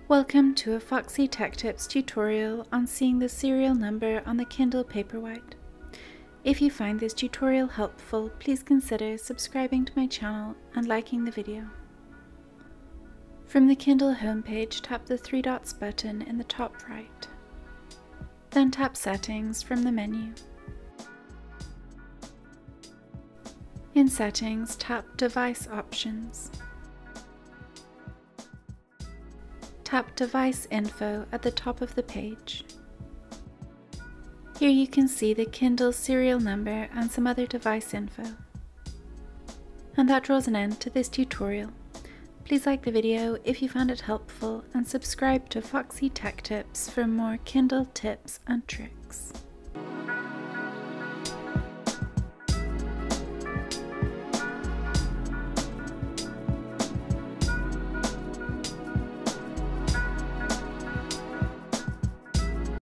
Welcome to a Foxy Tech Tips tutorial on seeing the serial number on the Kindle Paperwhite. If you find this tutorial helpful, please consider subscribing to my channel and liking the video. From the Kindle homepage, tap the three dots button in the top right. Then tap Settings from the menu. In Settings, tap Device Options. Tap Device Info at the top of the page. Here you can see the Kindle serial number and some other device info. And that draws an end to this tutorial. Please like the video if you found it helpful and subscribe to Foxy Tech Tips for more Kindle tips and tricks.